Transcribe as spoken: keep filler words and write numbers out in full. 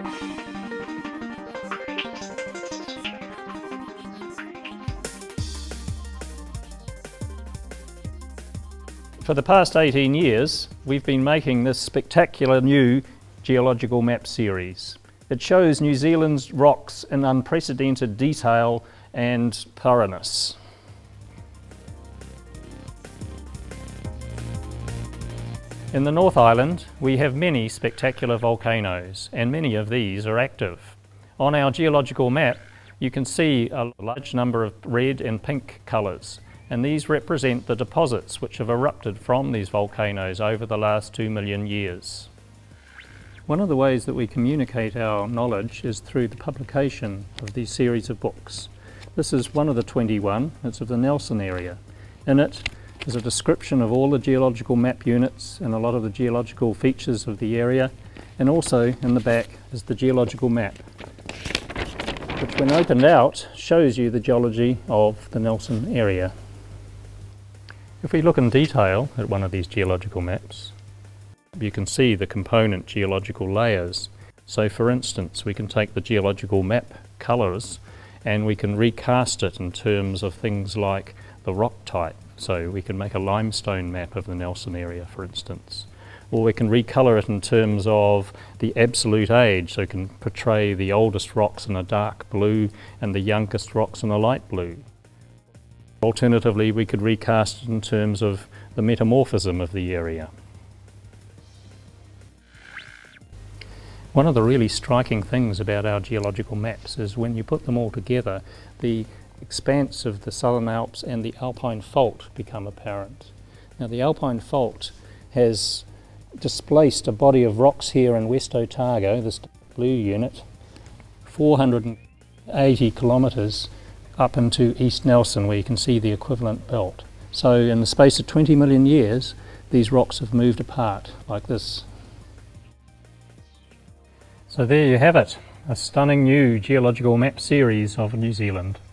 For the past eighteen years, we've been making this spectacular new Geological Map series. It shows New Zealand's rocks in unprecedented detail and thoroughness. In the North Island, we have many spectacular volcanoes, and many of these are active. On our geological map, you can see a large number of red and pink colours, and these represent the deposits which have erupted from these volcanoes over the last two million years. One of the ways that we communicate our knowledge is through the publication of these series of books. This is one of the twenty-one, it's of the Nelson area. In it is a description of all the geological map units and a lot of the geological features of the area, and also in the back is the geological map, which when opened out shows you the geology of the Nelson area. If we look in detail at one of these geological maps, you can see the component geological layers. So for instance, we can take the geological map colours and we can recast it in terms of things like the rock type. So we can make a limestone map of the Nelson area, for instance. Or we can recolour it in terms of the absolute age, so we can portray the oldest rocks in a dark blue and the youngest rocks in a light blue. Alternatively, we could recast it in terms of the metamorphism of the area. One of the really striking things about our geological maps is when you put them all together, the expanse of the Southern Alps and the Alpine Fault become apparent. Now the Alpine Fault has displaced a body of rocks here in West Otago, this blue unit, four hundred eighty kilometres up into East Nelson, where you can see the equivalent belt. So in the space of twenty million years, these rocks have moved apart like this. So there you have it, a stunning new geological map series of New Zealand.